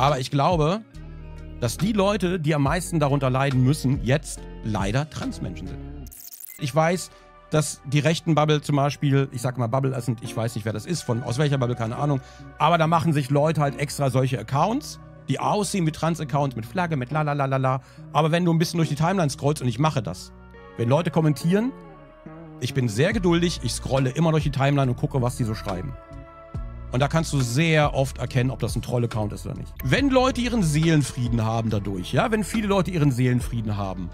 Aber ich glaube, dass die Leute, die am meisten darunter leiden müssen, jetzt leider Transmenschen sind. Ich weiß, dass die rechten Bubble zum Beispiel, ich sag mal Bubble, ich weiß nicht, wer das ist, aus welcher Bubble, keine Ahnung, aber da machen sich Leute halt extra solche Accounts, die aussehen wie Trans-Accounts, mit Flagge, mit lalalala. Aber wenn du ein bisschen durch die Timeline scrollst, und ich mache das, wenn Leute kommentieren, ich bin sehr geduldig, ich scrolle immer durch die Timeline und gucke, was die so schreiben. Und da kannst du sehr oft erkennen, ob das ein Troll-Account ist oder nicht. Wenn Leute ihren Seelenfrieden haben dadurch, ja, wenn viele Leute ihren Seelenfrieden haben,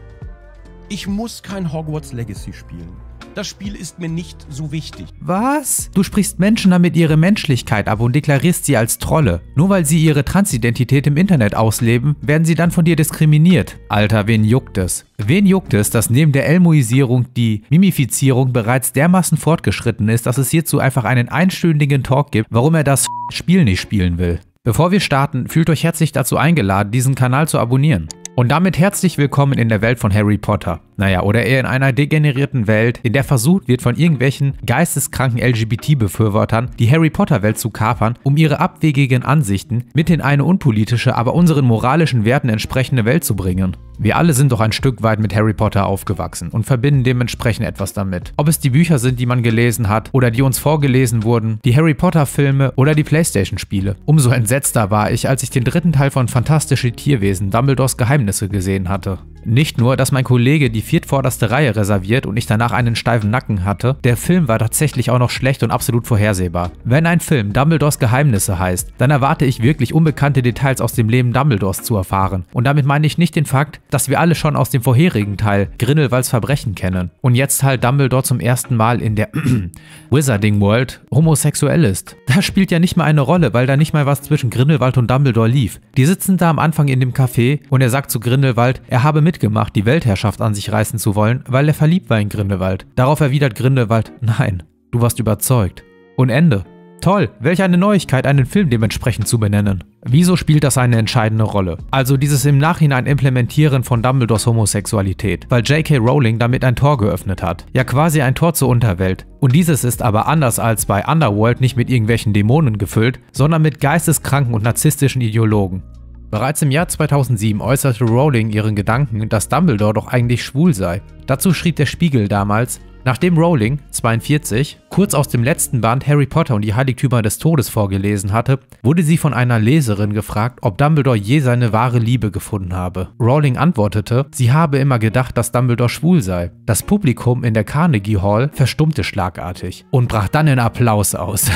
ich muss kein Hogwarts Legacy spielen. Das Spiel ist mir nicht so wichtig. Was? Du sprichst Menschen damit ihre Menschlichkeit ab und deklarierst sie als Trolle. Nur weil sie ihre Transidentität im Internet ausleben, werden sie dann von dir diskriminiert. Alter, wen juckt es? Wen juckt es, dass neben der Elmoisierung die Mimifizierung bereits dermaßen fortgeschritten ist, dass es hierzu einfach einen einstündigen Talk gibt, warum er das Spiel nicht spielen will? Bevor wir starten, fühlt euch herzlich dazu eingeladen, diesen Kanal zu abonnieren. Und damit herzlich willkommen in der Welt von Harry Potter. Naja, oder eher in einer degenerierten Welt, in der versucht wird, von irgendwelchen geisteskranken LGBT-Befürwortern die Harry Potter-Welt zu kapern, um ihre abwegigen Ansichten mit in eine unpolitische, aber unseren moralischen Werten entsprechende Welt zu bringen. Wir alle sind doch ein Stück weit mit Harry Potter aufgewachsen und verbinden dementsprechend etwas damit. Ob es die Bücher sind, die man gelesen hat oder die uns vorgelesen wurden, die Harry Potter-Filme oder die Playstation-Spiele. Umso entsetzter war ich, als ich den dritten Teil von Fantastische Tierwesen, Dumbledores Geheimnisse gesehen hatte. Nicht nur, dass mein Kollege die viertvorderste Reihe reserviert und ich danach einen steifen Nacken hatte, der Film war tatsächlich auch noch schlecht und absolut vorhersehbar. Wenn ein Film Dumbledores Geheimnisse heißt, dann erwarte ich wirklich unbekannte Details aus dem Leben Dumbledores zu erfahren. Und damit meine ich nicht den Fakt, dass wir alle schon aus dem vorherigen Teil Grindelwalds Verbrechen kennen. Und jetzt halt Dumbledore zum ersten Mal in der Wizarding World homosexuell ist. Das spielt ja nicht mal eine Rolle, weil da nicht mal was zwischen Grindelwald und Dumbledore lief. Die sitzen da am Anfang in dem Café und er sagt zu Grindelwald, er habe mitgemacht, die Weltherrschaft an sich reißen zu wollen, weil er verliebt war in Grindelwald. Darauf erwidert Grindelwald, nein, du warst überzeugt. Und Ende. Toll, welch eine Neuigkeit, einen Film dementsprechend zu benennen. Wieso spielt das eine entscheidende Rolle? Also dieses im Nachhinein Implementieren von Dumbledores Homosexualität, weil J.K. Rowling damit ein Tor geöffnet hat. Ja, quasi ein Tor zur Unterwelt. Und dieses ist aber anders als bei Underworld nicht mit irgendwelchen Dämonen gefüllt, sondern mit geisteskranken und narzisstischen Ideologen. Bereits im Jahr 2007 äußerte Rowling ihren Gedanken, dass Dumbledore doch eigentlich schwul sei. Dazu schrieb der Spiegel damals, nachdem Rowling, 42, kurz aus dem letzten Band Harry Potter und die Heiligtümer des Todes vorgelesen hatte, wurde sie von einer Leserin gefragt, ob Dumbledore je seine wahre Liebe gefunden habe. Rowling antwortete, sie habe immer gedacht, dass Dumbledore schwul sei. Das Publikum in der Carnegie Hall verstummte schlagartig und brach dann in Applaus aus.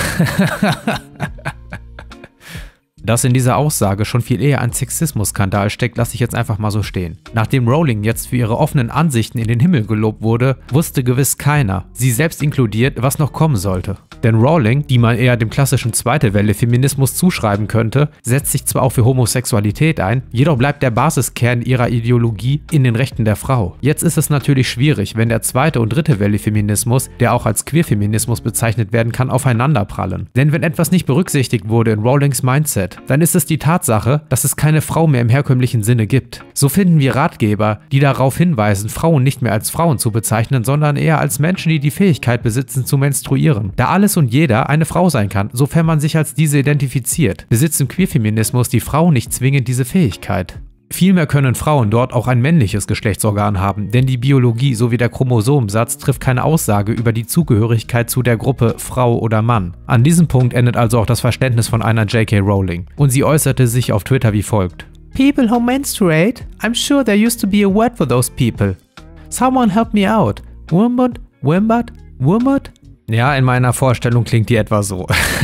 Dass in dieser Aussage schon viel eher ein Sexismus-Skandal steckt, lasse ich jetzt einfach mal so stehen. Nachdem Rowling jetzt für ihre offenen Ansichten in den Himmel gelobt wurde, wusste gewiss keiner, sie selbst inkludiert, was noch kommen sollte. Denn Rowling, die man eher dem klassischen zweite Welle Feminismus zuschreiben könnte, setzt sich zwar auch für Homosexualität ein, jedoch bleibt der Basiskern ihrer Ideologie in den Rechten der Frau. Jetzt ist es natürlich schwierig, wenn der zweite und dritte Welle Feminismus, der auch als Queerfeminismus bezeichnet werden kann, aufeinanderprallen. Denn wenn etwas nicht berücksichtigt wurde in Rowlings Mindset, dann ist es die Tatsache, dass es keine Frau mehr im herkömmlichen Sinne gibt. So finden wir Ratgeber, die darauf hinweisen, Frauen nicht mehr als Frauen zu bezeichnen, sondern eher als Menschen, die die Fähigkeit besitzen zu menstruieren. Da alles und jeder eine Frau sein kann, sofern man sich als diese identifiziert, besitzt im Queerfeminismus die Frau nicht zwingend diese Fähigkeit. Vielmehr können Frauen dort auch ein männliches Geschlechtsorgan haben, denn die Biologie sowie der Chromosomensatz trifft keine Aussage über die Zugehörigkeit zu der Gruppe Frau oder Mann. An diesem Punkt endet also auch das Verständnis von einer J.K. Rowling. Und sie äußerte sich auf Twitter wie folgt. People who menstruate? I'm sure there used to be a word for those people. Someone help me out. Wormwood? Wimbad? Wormwood? Ja, in meiner Vorstellung klingt die etwa so.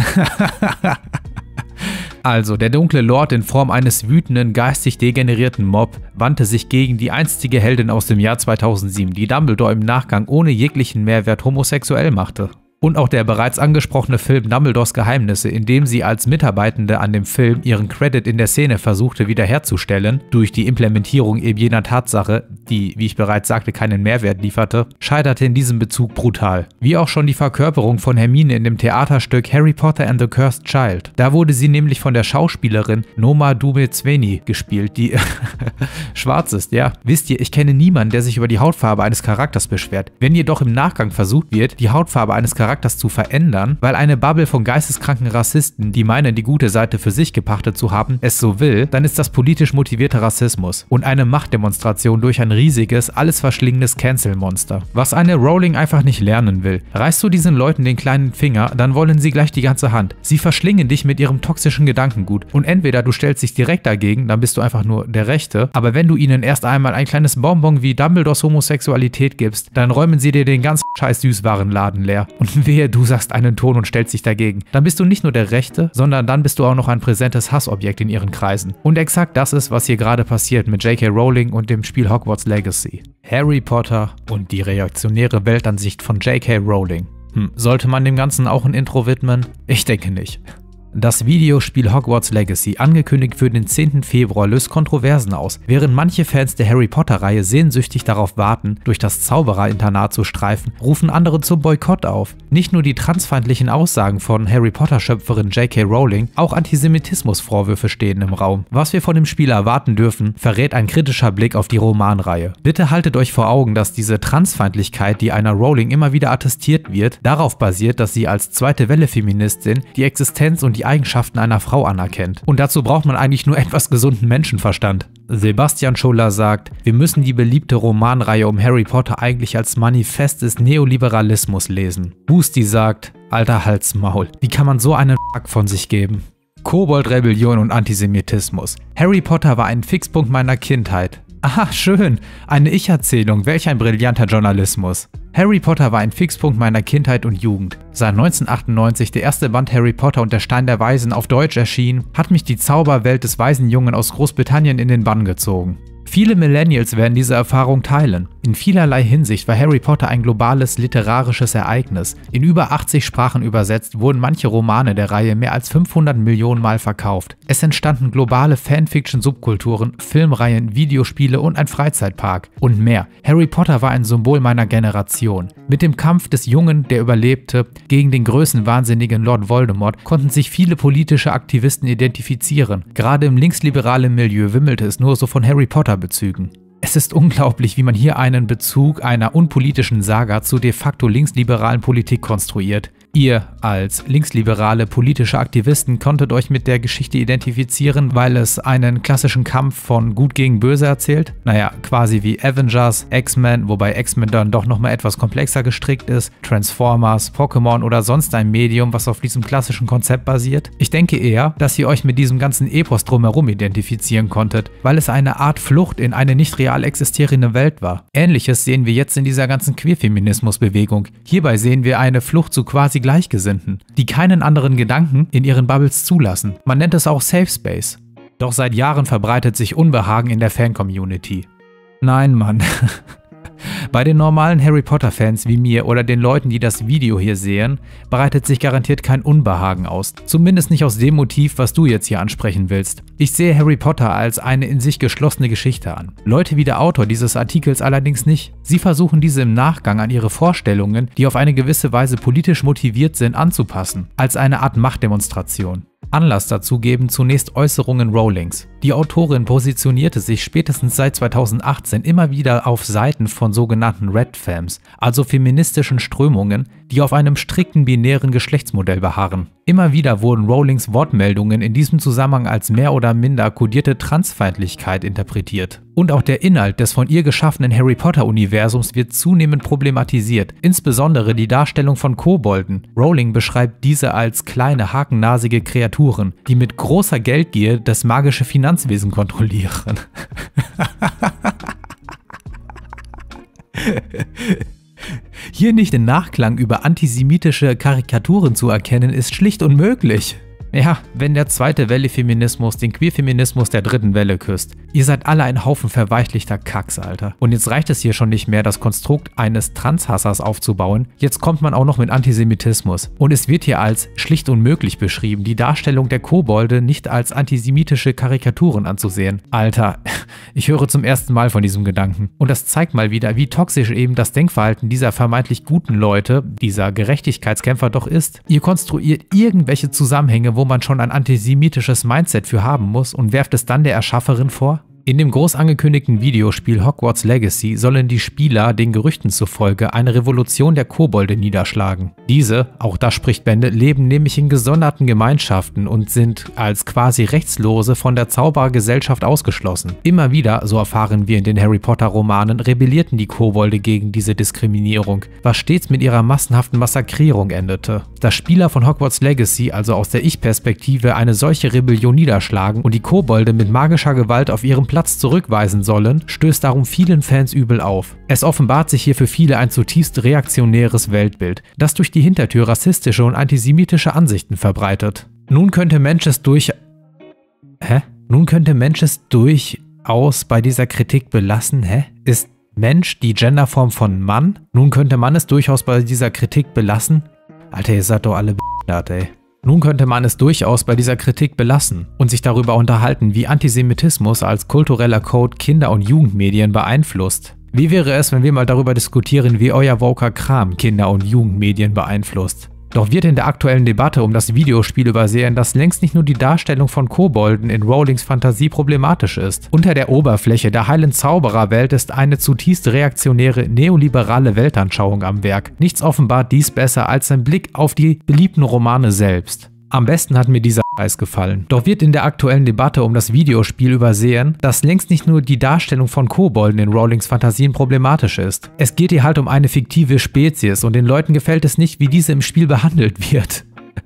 Also, der dunkle Lord in Form eines wütenden, geistig degenerierten Mob wandte sich gegen die einstige Heldin aus dem Jahr 2007, die Dumbledore im Nachgang ohne jeglichen Mehrwert homosexuell machte. Und auch der bereits angesprochene Film Dumbledores Geheimnisse, in dem sie als Mitarbeitende an dem Film ihren Credit in der Szene versuchte wiederherzustellen, durch die Implementierung eben jener Tatsache, die, wie ich bereits sagte, keinen Mehrwert lieferte, scheiterte in diesem Bezug brutal. Wie auch schon die Verkörperung von Hermine in dem Theaterstück Harry Potter and the Cursed Child. Da wurde sie nämlich von der Schauspielerin Noma Dumezweni gespielt, die schwarz ist, ja. Wisst ihr, ich kenne niemanden, der sich über die Hautfarbe eines Charakters beschwert. Wenn jedoch im Nachgang versucht wird, die Hautfarbe eines Charakters zu verändern, weil eine Bubble von geisteskranken Rassisten, die meinen, die gute Seite für sich gepachtet zu haben, es so will, dann ist das politisch motivierter Rassismus und eine Machtdemonstration durch ein riesiges, alles verschlingendes Cancel-Monster. Was eine Rowling einfach nicht lernen will. Reißt du diesen Leuten den kleinen Finger, dann wollen sie gleich die ganze Hand. Sie verschlingen dich mit ihrem toxischen Gedankengut und entweder du stellst dich direkt dagegen, dann bist du einfach nur der Rechte, aber wenn du ihnen erst einmal ein kleines Bonbon wie Dumbledores Homosexualität gibst, dann räumen sie dir den ganzen scheiß Süßwarenladen leer. Und wehe, du sagst einen Ton und stellst dich dagegen. Dann bist du nicht nur der Rechte, sondern dann bist du auch noch ein präsentes Hassobjekt in ihren Kreisen. Und exakt das ist, was hier gerade passiert mit J.K. Rowling und dem Spiel Hogwarts Legacy. Harry Potter und die reaktionäre Weltansicht von J.K. Rowling. Sollte man dem Ganzen auch ein Intro widmen? Ich denke nicht. Das Videospiel Hogwarts Legacy, angekündigt für den 10. Februar, löst Kontroversen aus. Während manche Fans der Harry Potter-Reihe sehnsüchtig darauf warten, durch das Zaubererinternat zu streifen, rufen andere zum Boykott auf. Nicht nur die transfeindlichen Aussagen von Harry Potter-Schöpferin J.K. Rowling, auch Antisemitismusvorwürfe stehen im Raum. Was wir von dem Spiel erwarten dürfen, verrät ein kritischer Blick auf die Romanreihe. Bitte haltet euch vor Augen, dass diese Transfeindlichkeit, die einer Rowling immer wieder attestiert wird, darauf basiert, dass sie als zweite Welle Feministin die Existenz und die Eigenschaften einer Frau anerkennt. Und dazu braucht man eigentlich nur etwas gesunden Menschenverstand. Sebastian Scholler sagt, wir müssen die beliebte Romanreihe um Harry Potter eigentlich als Manifest des Neoliberalismus lesen. Boosty sagt, alter Halsmaul, wie kann man so einen Fuck von sich geben? Kobold-Rebellion und Antisemitismus. Harry Potter war ein Fixpunkt meiner Kindheit. Aha, schön. Eine Ich-Erzählung, welch ein brillanter Journalismus. Harry Potter war ein Fixpunkt meiner Kindheit und Jugend. Seit 1998 der erste Band Harry Potter und der Stein der Weisen auf Deutsch erschien, hat mich die Zauberwelt des Waisenjungen aus Großbritannien in den Bann gezogen. Viele Millennials werden diese Erfahrung teilen. In vielerlei Hinsicht war Harry Potter ein globales literarisches Ereignis. In über 80 Sprachen übersetzt wurden manche Romane der Reihe mehr als 500 Millionen Mal verkauft. Es entstanden globale Fanfiction-Subkulturen, Filmreihen, Videospiele und ein Freizeitpark. Und mehr. Harry Potter war ein Symbol meiner Generation. Mit dem Kampf des Jungen, der überlebte, gegen den größenwahnsinnigen Lord Voldemort konnten sich viele politische Aktivisten identifizieren. Gerade im linksliberalen Milieu wimmelte es nur so von Harry Potter-Bezügen. Es ist unglaublich, wie man hier einen Bezug einer unpolitischen Saga zu de facto linksliberalen Politik konstruiert. Ihr als linksliberale politische Aktivisten konntet euch mit der Geschichte identifizieren, weil es einen klassischen Kampf von Gut gegen Böse erzählt. Naja, quasi wie Avengers, X-Men, wobei X-Men dann doch nochmal etwas komplexer gestrickt ist, Transformers, Pokémon oder sonst ein Medium, was auf diesem klassischen Konzept basiert. Ich denke eher, dass ihr euch mit diesem ganzen Epos drumherum identifizieren konntet, weil es eine Art Flucht in eine nicht real existierende Welt war. Ähnliches sehen wir jetzt in dieser ganzen Queerfeminismus-Bewegung. Hierbei sehen wir eine Flucht zu quasi Gleichgesinnten, die keinen anderen Gedanken in ihren Bubbles zulassen. Man nennt es auch Safe Space. Doch seit Jahren verbreitet sich Unbehagen in der Fan-Community. Nein, Mann. Bei den normalen Harry Potter-Fans wie mir oder den Leuten, die das Video hier sehen, bereitet sich garantiert kein Unbehagen aus. Zumindest nicht aus dem Motiv, was du jetzt hier ansprechen willst. Ich sehe Harry Potter als eine in sich geschlossene Geschichte an. Leute wie der Autor dieses Artikels allerdings nicht. Sie versuchen diese im Nachgang an ihre Vorstellungen, die auf eine gewisse Weise politisch motiviert sind, anzupassen. Als eine Art Machtdemonstration. Anlass dazu geben zunächst Äußerungen Rowlings. Die Autorin positionierte sich spätestens seit 2018 immer wieder auf Seiten von sogenannten Red Femmes, also feministischen Strömungen, die auf einem strikten binären Geschlechtsmodell beharren. Immer wieder wurden Rowlings Wortmeldungen in diesem Zusammenhang als mehr oder minder kodierte Transfeindlichkeit interpretiert. Und auch der Inhalt des von ihr geschaffenen Harry Potter-Universums wird zunehmend problematisiert, insbesondere die Darstellung von Kobolden. Rowling beschreibt diese als kleine, hakennasige Kreaturen, die mit großer Geldgier das magische Finanzwesen kontrollieren. Hier nicht den Nachklang über antisemitische Karikaturen zu erkennen, ist schlicht unmöglich. Ja, wenn der zweite Welle-Feminismus den Queer-Feminismus der dritten Welle küsst. Ihr seid alle ein Haufen verweichlichter Kacks, Alter. Und jetzt reicht es hier schon nicht mehr, das Konstrukt eines Transhassers aufzubauen. Jetzt kommt man auch noch mit Antisemitismus. Und es wird hier als schlicht unmöglich beschrieben, die Darstellung der Kobolde nicht als antisemitische Karikaturen anzusehen. Alter, ich höre zum ersten Mal von diesem Gedanken. Und das zeigt mal wieder, wie toxisch eben das Denkverhalten dieser vermeintlich guten Leute, dieser Gerechtigkeitskämpfer doch ist. Ihr konstruiert irgendwelche Zusammenhänge, wo man schon ein antisemitisches Mindset für haben muss und werft es dann der Erschafferin vor? In dem groß angekündigten Videospiel Hogwarts Legacy sollen die Spieler den Gerüchten zufolge eine Revolution der Kobolde niederschlagen. Diese, auch das spricht Bände, leben nämlich in gesonderten Gemeinschaften und sind als quasi Rechtslose von der Zauberergesellschaft ausgeschlossen. Immer wieder, so erfahren wir in den Harry Potter Romanen, rebellierten die Kobolde gegen diese Diskriminierung, was stets mit ihrer massenhaften Massakrierung endete. Dass Spieler von Hogwarts Legacy, also aus der Ich-Perspektive, eine solche Rebellion niederschlagen und die Kobolde mit magischer Gewalt auf ihrem Platz zurückweisen sollen, stößt darum vielen Fans übel auf. Es offenbart sich hier für viele ein zutiefst reaktionäres Weltbild, das durch die Hintertür rassistische und antisemitische Ansichten verbreitet. Nun könnte Mensch es durchaus bei dieser Kritik belassen, Ist Mensch die Genderform von Mann? Nun könnte man es durchaus bei dieser Kritik belassen? Alter, ihr seid doch alle behindert, ey. Nun könnte man es durchaus bei dieser Kritik belassen und sich darüber unterhalten, wie Antisemitismus als kultureller Code Kinder- und Jugendmedien beeinflusst. Wie wäre es, wenn wir mal darüber diskutieren, wie euer woker Kram Kinder- und Jugendmedien beeinflusst? Doch wird in der aktuellen Debatte um das Videospiel übersehen, dass längst nicht nur die Darstellung von Kobolden in Rowlings Fantasie problematisch ist. Unter der Oberfläche der heilen Zaubererwelt ist eine zutiefst reaktionäre, neoliberale Weltanschauung am Werk. Nichts offenbart dies besser als ein Blick auf die beliebten Romane selbst. Am besten hat mir dieser Preis gefallen. Doch wird in der aktuellen Debatte um das Videospiel übersehen, dass längst nicht nur die Darstellung von Kobolden in Rowlings Fantasien problematisch ist. Es geht hier halt um eine fiktive Spezies und den Leuten gefällt es nicht, wie diese im Spiel behandelt wird.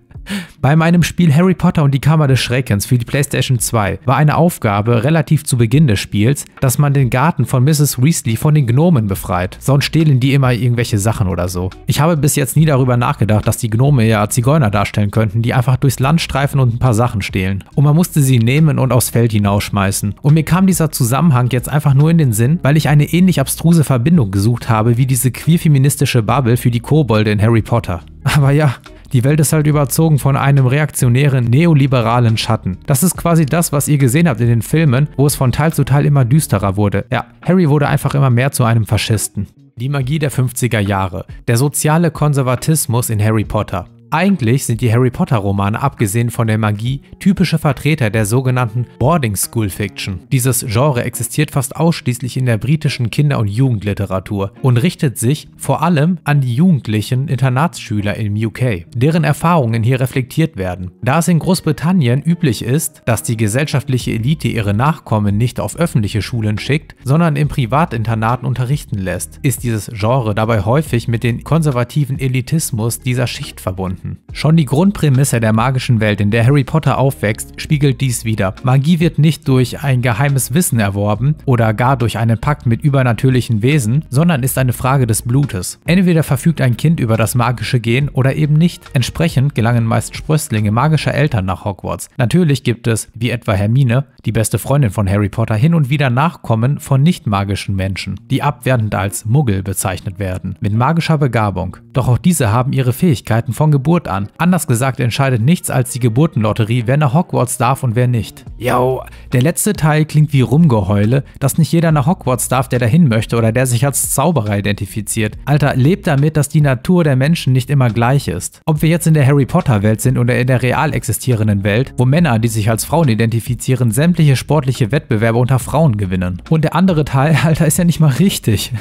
Bei meinem Spiel Harry Potter und die Kammer des Schreckens für die PlayStation 2 war eine Aufgabe relativ zu Beginn des Spiels, dass man den Garten von Mrs. Weasley von den Gnomen befreit. Sonst stehlen die immer irgendwelche Sachen oder so. Ich habe bis jetzt nie darüber nachgedacht, dass die Gnome ja Zigeuner darstellen könnten, die einfach durchs Land streifen und ein paar Sachen stehlen. Und man musste sie nehmen und aufs Feld hinausschmeißen. Und mir kam dieser Zusammenhang jetzt einfach nur in den Sinn, weil ich eine ähnlich abstruse Verbindung gesucht habe wie diese queer-feministische Bubble für die Kobolde in Harry Potter. Aber ja, die Welt ist halt überzogen von einem reaktionären, neoliberalen Schatten. Das ist quasi das, was ihr gesehen habt in den Filmen, wo es von Teil zu Teil immer düsterer wurde. Ja, Harry wurde einfach immer mehr zu einem Faschisten. Die Magie der 50er Jahre. Der soziale Konservatismus in Harry Potter. Eigentlich sind die Harry Potter Romane, abgesehen von der Magie, typische Vertreter der sogenannten Boarding School Fiction. Dieses Genre existiert fast ausschließlich in der britischen Kinder- und Jugendliteratur und richtet sich vor allem an die jugendlichen Internatsschüler im UK, deren Erfahrungen hier reflektiert werden. Da es in Großbritannien üblich ist, dass die gesellschaftliche Elite ihre Nachkommen nicht auf öffentliche Schulen schickt, sondern in Privatinternaten unterrichten lässt, ist dieses Genre dabei häufig mit dem konservativen Elitismus dieser Schicht verbunden. Schon die Grundprämisse der magischen Welt, in der Harry Potter aufwächst, spiegelt dies wider. Magie wird nicht durch ein geheimes Wissen erworben oder gar durch einen Pakt mit übernatürlichen Wesen, sondern ist eine Frage des Blutes. Entweder verfügt ein Kind über das magische Gen oder eben nicht. Entsprechend gelangen meist Sprösslinge magischer Eltern nach Hogwarts. Natürlich gibt es, wie etwa Hermine, die beste Freundin von Harry Potter, hin und wieder Nachkommen von nicht magischen Menschen, die abwertend als Muggel bezeichnet werden, mit magischer Begabung. Doch auch diese haben ihre Fähigkeiten von Geburt an. Anders gesagt entscheidet nichts als die Geburtenlotterie, wer nach Hogwarts darf und wer nicht. Yo, der letzte Teil klingt wie Rumgeheule, dass nicht jeder nach Hogwarts darf, der dahin möchte oder der sich als Zauberer identifiziert. Alter, lebt damit, dass die Natur der Menschen nicht immer gleich ist. Ob wir jetzt in der Harry Potter Welt sind oder in der real existierenden Welt, wo Männer, die sich als Frauen identifizieren, sämtliche sportliche Wettbewerbe unter Frauen gewinnen. Und der andere Teil, Alter, ist ja nicht mal richtig.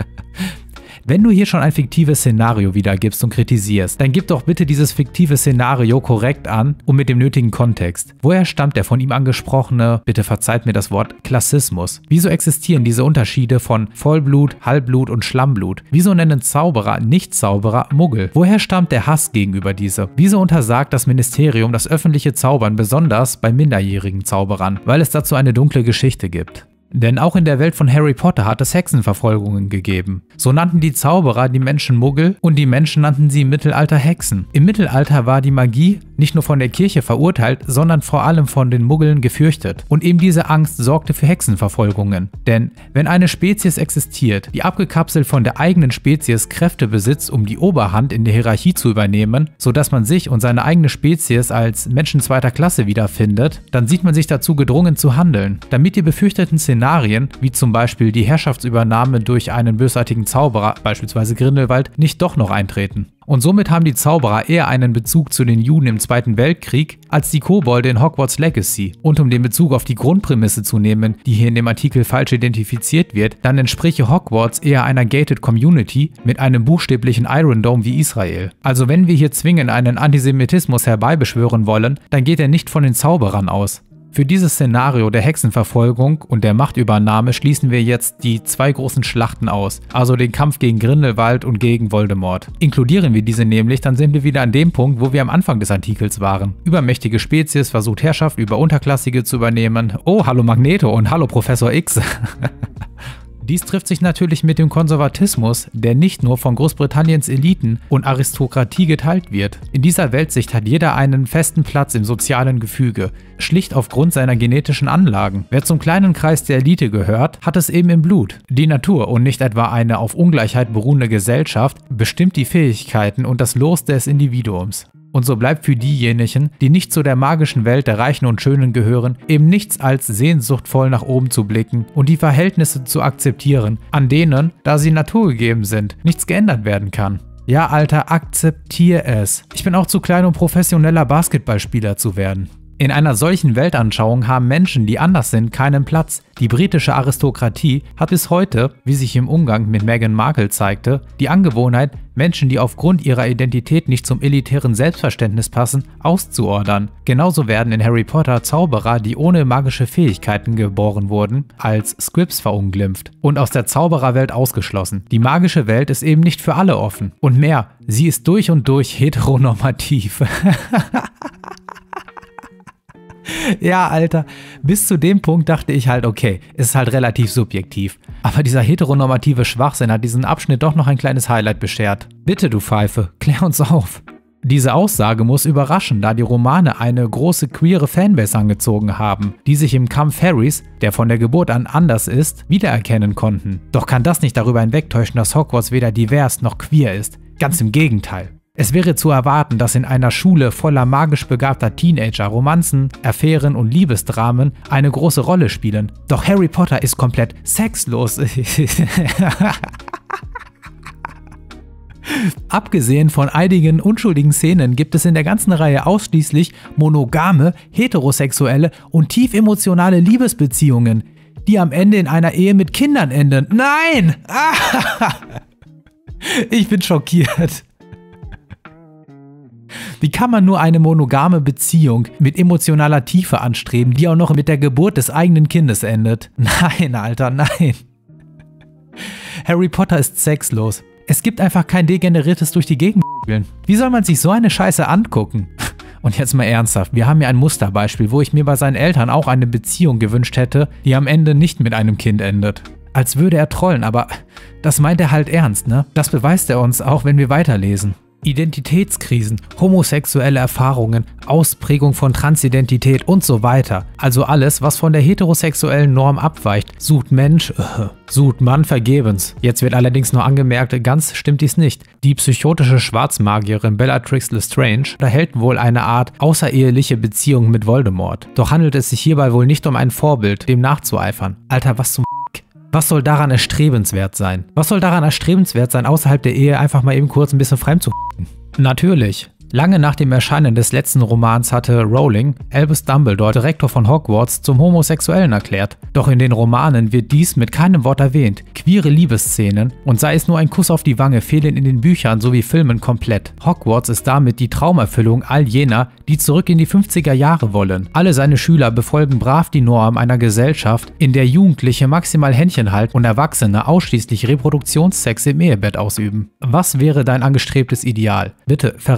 Wenn du hier schon ein fiktives Szenario wiedergibst und kritisierst, dann gib doch bitte dieses fiktive Szenario korrekt an und mit dem nötigen Kontext. Woher stammt der von ihm angesprochene, bitte verzeiht mir das Wort, Klassismus? Wieso existieren diese Unterschiede von Vollblut, Halbblut und Schlammblut? Wieso nennen Zauberer Nicht-Zauberer Muggel? Woher stammt der Hass gegenüber diese? Wieso untersagt das Ministerium das öffentliche Zaubern besonders bei minderjährigen Zauberern? Weil es dazu eine dunkle Geschichte gibt. Denn auch in der Welt von Harry Potter hat es Hexenverfolgungen gegeben. So nannten die Zauberer die Menschen Muggel und die Menschen nannten sie im Mittelalter Hexen. Im Mittelalter war die Magie nicht nur von der Kirche verurteilt, sondern vor allem von den Muggeln gefürchtet. Und eben diese Angst sorgte für Hexenverfolgungen. Denn wenn eine Spezies existiert, die abgekapselt von der eigenen Spezies Kräfte besitzt, um die Oberhand in der Hierarchie zu übernehmen, sodass man sich und seine eigene Spezies als Menschen zweiter Klasse wiederfindet, dann sieht man sich dazu gedrungen zu handeln, damit die befürchteten Szenarien, wie zum Beispiel die Herrschaftsübernahme durch einen bösartigen Zauberer, beispielsweise Grindelwald, nicht doch noch eintreten. Und somit haben die Zauberer eher einen Bezug zu den Juden im Zweiten Weltkrieg als die Kobolde in Hogwarts Legacy. Und um den Bezug auf die Grundprämisse zu nehmen, die hier in dem Artikel falsch identifiziert wird, dann entspräche Hogwarts eher einer gated Community mit einem buchstäblichen Iron Dome wie Israel. Also wenn wir hier zwingend einen Antisemitismus herbeibeschwören wollen, dann geht er nicht von den Zauberern aus. Für dieses Szenario der Hexenverfolgung und der Machtübernahme schließen wir jetzt die zwei großen Schlachten aus, also den Kampf gegen Grindelwald und gegen Voldemort. Inkludieren wir diese nämlich, dann sind wir wieder an dem Punkt, wo wir am Anfang des Artikels waren. Übermächtige Spezies versucht Herrschaft über Unterklassige zu übernehmen. Oh, hallo Magneto und hallo Professor X. Dies trifft sich natürlich mit dem Konservatismus, der nicht nur von Großbritanniens Eliten und Aristokratie geteilt wird. In dieser Weltsicht hat jeder einen festen Platz im sozialen Gefüge, schlicht aufgrund seiner genetischen Anlagen. Wer zum kleinen Kreis der Elite gehört, hat es eben im Blut. Die Natur und nicht etwa eine auf Ungleichheit beruhende Gesellschaft bestimmt die Fähigkeiten und das Los des Individuums. Und so bleibt für diejenigen, die nicht zu der magischen Welt der Reichen und Schönen gehören, eben nichts als sehnsuchtvoll nach oben zu blicken und die Verhältnisse zu akzeptieren, an denen, da sie naturgegeben sind, nichts geändert werden kann. Ja, Alter, akzeptier es. Ich bin auch zu klein, um professioneller Basketballspieler zu werden. In einer solchen Weltanschauung haben Menschen, die anders sind, keinen Platz. Die britische Aristokratie hat bis heute, wie sich im Umgang mit Meghan Markle zeigte, die Angewohnheit, Menschen, die aufgrund ihrer Identität nicht zum elitären Selbstverständnis passen, auszuordern. Genauso werden in Harry Potter Zauberer, die ohne magische Fähigkeiten geboren wurden, als Squibs verunglimpft und aus der Zaubererwelt ausgeschlossen. Die magische Welt ist eben nicht für alle offen. Und mehr, sie ist durch und durch heteronormativ. Ja, Alter, bis zu dem Punkt dachte ich halt, okay, es ist halt relativ subjektiv. Aber dieser heteronormative Schwachsinn hat diesen Abschnitt doch noch ein kleines Highlight beschert. Bitte, du Pfeife, klär uns auf. Diese Aussage muss überraschen, da die Romane eine große queere Fanbase angezogen haben, die sich im Kampf Harrys, der von der Geburt an anders ist, wiedererkennen konnten. Doch kann das nicht darüber hinwegtäuschen, dass Hogwarts weder divers noch queer ist. Ganz im Gegenteil. Es wäre zu erwarten, dass in einer Schule voller magisch begabter Teenager Romanzen, Affären und Liebesdramen eine große Rolle spielen. Doch Harry Potter ist komplett sexlos. Abgesehen von einigen unschuldigen Szenen gibt es in der ganzen Reihe ausschließlich monogame, heterosexuelle und tief emotionale Liebesbeziehungen, die am Ende in einer Ehe mit Kindern enden. Nein! Ich bin schockiert. Wie kann man nur eine monogame Beziehung mit emotionaler Tiefe anstreben, die auch noch mit der Geburt des eigenen Kindes endet? Nein, Alter, nein. Harry Potter ist sexlos. Es gibt einfach kein degeneriertes durch die Gegend spielen. Wie soll man sich so eine Scheiße angucken? Und jetzt mal ernsthaft, wir haben hier ein Musterbeispiel, wo ich mir bei seinen Eltern auch eine Beziehung gewünscht hätte, die am Ende nicht mit einem Kind endet. Als würde er trollen, aber das meint er halt ernst, ne? Das beweist er uns auch, wenn wir weiterlesen. Identitätskrisen, homosexuelle Erfahrungen, Ausprägung von Transidentität und so weiter. Also alles, was von der heterosexuellen Norm abweicht, sucht Mann vergebens. Jetzt wird allerdings nur angemerkt, ganz stimmt dies nicht. Die psychotische Schwarzmagierin Bellatrix Lestrange erhält wohl eine Art außereheliche Beziehung mit Voldemort. Doch handelt es sich hierbei wohl nicht um ein Vorbild, dem nachzueifern. Alter, was zum Was soll daran erstrebenswert sein? Was soll daran erstrebenswert sein, außerhalb der Ehe einfach mal eben kurz ein bisschen fremd zu Natürlich. Lange nach dem Erscheinen des letzten Romans hatte Rowling Albus Dumbledore, Direktor von Hogwarts, zum Homosexuellen erklärt. Doch in den Romanen wird dies mit keinem Wort erwähnt. Queere Liebesszenen, und sei es nur ein Kuss auf die Wange, fehlen in den Büchern sowie Filmen komplett. Hogwarts ist damit die Traumerfüllung all jener, die zurück in die 50er Jahre wollen. Alle seine Schüler befolgen brav die Norm einer Gesellschaft, in der Jugendliche maximal Händchen halten und Erwachsene ausschließlich Reproduktionssex im Ehebett ausüben. Was wäre dein angestrebtes Ideal? Bitte, verrat es uns.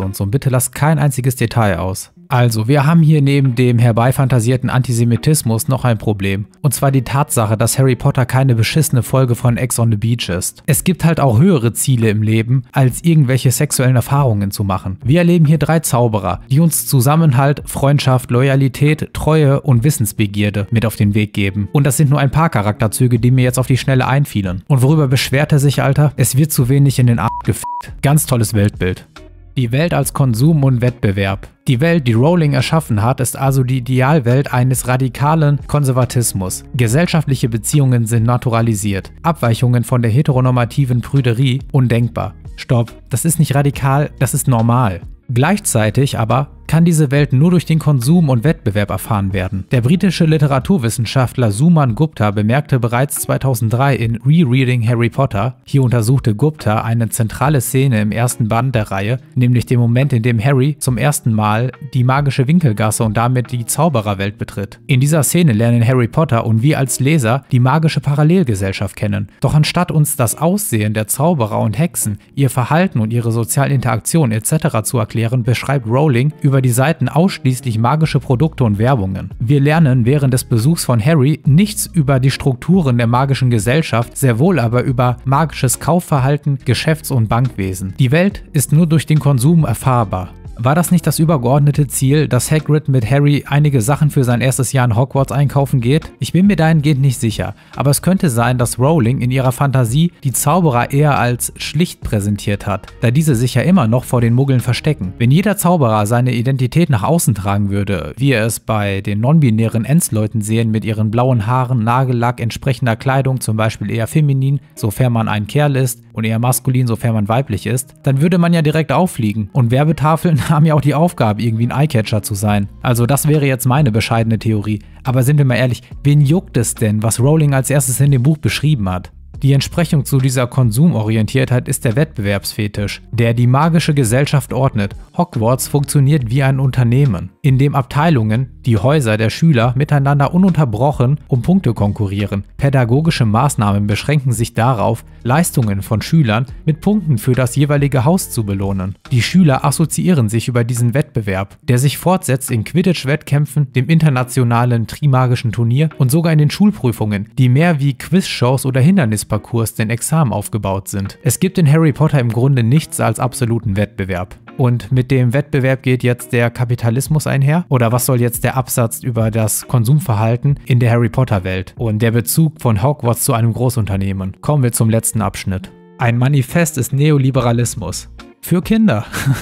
und so. Und bitte lasst kein einziges Detail aus. Also, wir haben hier neben dem herbeifantasierten Antisemitismus noch ein Problem. Und zwar die Tatsache, dass Harry Potter keine beschissene Folge von Ex on the Beach ist. Es gibt halt auch höhere Ziele im Leben, als irgendwelche sexuellen Erfahrungen zu machen. Wir erleben hier 3 Zauberer, die uns Zusammenhalt, Freundschaft, Loyalität, Treue und Wissensbegierde mit auf den Weg geben. Und das sind nur ein paar Charakterzüge, die mir jetzt auf die Schnelle einfielen. Und worüber beschwert er sich, Alter? Es wird zu wenig in den Arsch gefickt. Ganz tolles Weltbild. Die Welt als Konsum und Wettbewerb. Die Welt, die Rowling erschaffen hat, ist also die Idealwelt eines radikalen Konservatismus. Gesellschaftliche Beziehungen sind naturalisiert. Abweichungen von der heteronormativen Prüderie undenkbar. Stopp, das ist nicht radikal, das ist normal. Gleichzeitig aber kann diese Welt nur durch den Konsum und Wettbewerb erfahren werden. Der britische Literaturwissenschaftler Suman Gupta bemerkte bereits 2003 in Rereading Harry Potter, hier untersuchte Gupta eine zentrale Szene im ersten Band der Reihe, nämlich den Moment, in dem Harry zum ersten Mal die magische Winkelgasse und damit die Zaubererwelt betritt. In dieser Szene lernen Harry Potter und wir als Leser die magische Parallelgesellschaft kennen. Doch anstatt uns das Aussehen der Zauberer und Hexen, ihr Verhalten und ihre sozialen Interaktionen etc. zu erklären, beschreibt Rowling über die Seiten ausschließlich magische Produkte und Werbungen. Wir lernen während des Besuchs von Harry nichts über die Strukturen der magischen Gesellschaft, sehr wohl aber über magisches Kaufverhalten, Geschäfts- und Bankwesen. Die Welt ist nur durch den Konsum erfahrbar. War das nicht das übergeordnete Ziel, dass Hagrid mit Harry einige Sachen für sein erstes Jahr in Hogwarts einkaufen geht? Ich bin mir dahingehend nicht sicher, aber es könnte sein, dass Rowling in ihrer Fantasie die Zauberer eher als schlicht präsentiert hat, da diese sich ja immer noch vor den Muggeln verstecken. Wenn jeder Zauberer seine Identität nach außen tragen würde, wie wir es bei den non-binären Ents-Leuten sehen mit ihren blauen Haaren, Nagellack, entsprechender Kleidung, zum Beispiel eher feminin, sofern man ein Kerl ist, und eher maskulin, sofern man weiblich ist, dann würde man ja direkt auffliegen. Und Werbetafeln haben ja auch die Aufgabe, irgendwie ein Eyecatcher zu sein. Also das wäre jetzt meine bescheidene Theorie. Aber sind wir mal ehrlich, wen juckt es denn, was Rowling als erstes in dem Buch beschrieben hat? Die Entsprechung zu dieser Konsumorientiertheit ist der Wettbewerbsfetisch, der die magische Gesellschaft ordnet. Hogwarts funktioniert wie ein Unternehmen, in dem Abteilungen, die Häuser der Schüler, miteinander ununterbrochen um Punkte konkurrieren. Pädagogische Maßnahmen beschränken sich darauf, Leistungen von Schülern mit Punkten für das jeweilige Haus zu belohnen. Die Schüler assoziieren sich über diesen Wettbewerb, der sich fortsetzt in Quidditch-Wettkämpfen, dem internationalen Trimagischen Turnier und sogar in den Schulprüfungen, die mehr wie Quizshows oder Hindernisparcours den Examen aufgebaut sind. Es gibt in Harry Potter im Grunde nichts als absoluten Wettbewerb. Und mit dem Wettbewerb geht jetzt der Kapitalismus einher? Oder was soll jetzt der Absatz über das Konsumverhalten in der Harry Potter Welt und der Bezug von Hogwarts zu einem Großunternehmen? Kommen wir zum letzten Abschnitt. Ein Manifest des Neoliberalismus. Für Kinder.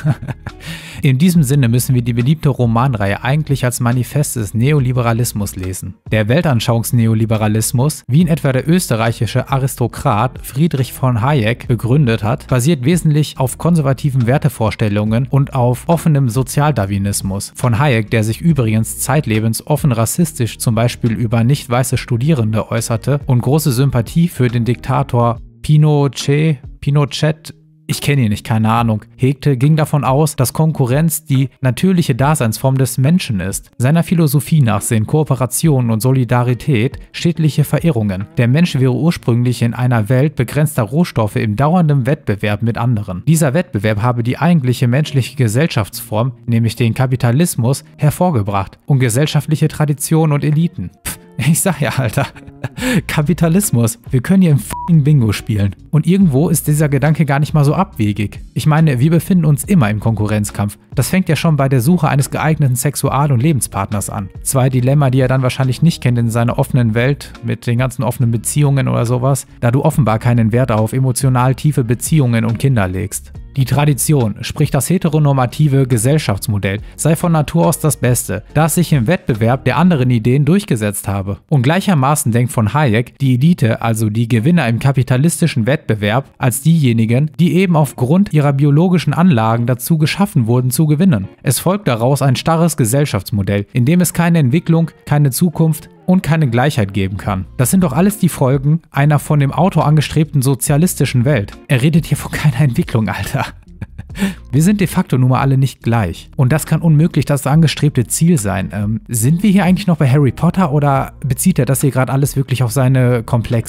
In diesem Sinne müssen wir die beliebte Romanreihe eigentlich als Manifest des Neoliberalismus lesen. Der Weltanschauungsneoliberalismus, wie ihn etwa der österreichische Aristokrat Friedrich von Hayek begründet hat, basiert wesentlich auf konservativen Wertevorstellungen und auf offenem Sozialdarwinismus. Von Hayek, der sich übrigens zeitlebens offen rassistisch zum Beispiel über nicht weiße Studierende äußerte und große Sympathie für den Diktator Pinochet, ich kenne ihn nicht, keine Ahnung, hegte, ging davon aus, dass Konkurrenz die natürliche Daseinsform des Menschen ist. Seiner Philosophie nach sehen Kooperation und Solidarität schädliche Verirrungen. Der Mensch wäre ursprünglich in einer Welt begrenzter Rohstoffe im dauernden Wettbewerb mit anderen. Dieser Wettbewerb habe die eigentliche menschliche Gesellschaftsform, nämlich den Kapitalismus, hervorgebracht und gesellschaftliche Traditionen und Eliten. Ich sag ja, Alter, Kapitalismus. Wir können hier im f***ing Bingo spielen. Und irgendwo ist dieser Gedanke gar nicht mal so abwegig. Ich meine, wir befinden uns immer im Konkurrenzkampf. Das fängt ja schon bei der Suche eines geeigneten Sexual- und Lebenspartners an. 2 Dilemma, die er dann wahrscheinlich nicht kennt in seiner offenen Welt mit den ganzen offenen Beziehungen oder sowas, da du offenbar keinen Wert auf emotional tiefe Beziehungen und Kinder legst. Die Tradition, sprich das heteronormative Gesellschaftsmodell, sei von Natur aus das Beste, da es sich im Wettbewerb der anderen Ideen durchgesetzt habe. Und gleichermaßen denkt von Hayek die Elite, also die Gewinner im kapitalistischen Wettbewerb, als diejenigen, die eben aufgrund ihrer biologischen Anlagen dazu geschaffen wurden zu gewinnen. Es folgt daraus ein starres Gesellschaftsmodell, in dem es keine Entwicklung, keine Zukunft und keine Gleichheit geben kann. Das sind doch alles die Folgen einer von dem Autor angestrebten sozialistischen Welt. Er redet hier von keiner Entwicklung, Alter. Wir sind de facto nun mal alle nicht gleich. Und das kann unmöglich das angestrebte Ziel sein. Sind wir hier eigentlich noch bei Harry Potter oder bezieht er das hier gerade alles wirklich auf seine Komplexe?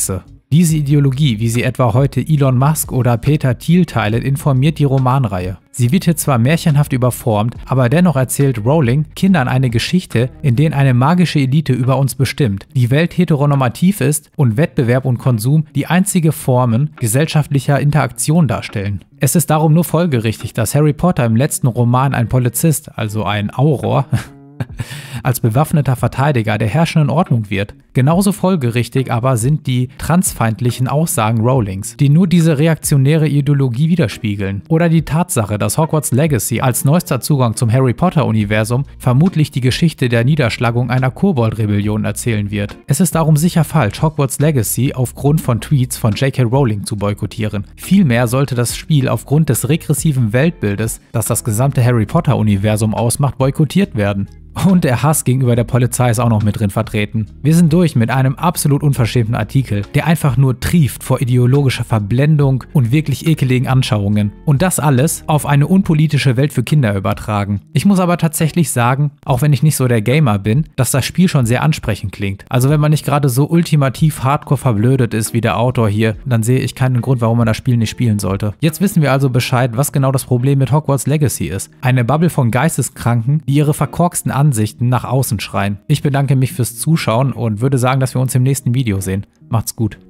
Diese Ideologie, wie sie etwa heute Elon Musk oder Peter Thiel teilen, informiert die Romanreihe. Sie wird hier zwar märchenhaft überformt, aber dennoch erzählt Rowling Kindern eine Geschichte, in der eine magische Elite über uns bestimmt, die Welt heteronormativ ist und Wettbewerb und Konsum die einzige Formen gesellschaftlicher Interaktion darstellen. Es ist darum nur folgerichtig, dass Harry Potter im letzten Roman ein Polizist, also ein Auror, als bewaffneter Verteidiger der herrschenden Ordnung wird. Genauso folgerichtig aber sind die transfeindlichen Aussagen Rowlings, die nur diese reaktionäre Ideologie widerspiegeln. Oder die Tatsache, dass Hogwarts Legacy als neuester Zugang zum Harry Potter-Universum vermutlich die Geschichte der Niederschlagung einer Kobold-Rebellion erzählen wird. Es ist darum sicher falsch, Hogwarts Legacy aufgrund von Tweets von J.K. Rowling zu boykottieren. Vielmehr sollte das Spiel aufgrund des regressiven Weltbildes, das das gesamte Harry Potter-Universum ausmacht, boykottiert werden. Und der Hass gegenüber der Polizei ist auch noch mit drin vertreten. Wir sind durch mit einem absolut unverschämten Artikel, der einfach nur trieft vor ideologischer Verblendung und wirklich ekeligen Anschauungen. Und das alles auf eine unpolitische Welt für Kinder übertragen. Ich muss aber tatsächlich sagen, auch wenn ich nicht so der Gamer bin, dass das Spiel schon sehr ansprechend klingt. Also wenn man nicht gerade so ultimativ hardcore verblödet ist wie der Autor hier, dann sehe ich keinen Grund, warum man das Spiel nicht spielen sollte. Jetzt wissen wir also Bescheid, was genau das Problem mit Hogwarts Legacy ist. Eine Bubble von Geisteskranken, die ihre verkorksten Ansichten nach außen schreien. Ich bedanke mich fürs Zuschauen und würde sagen, dass wir uns im nächsten Video sehen. Macht's gut.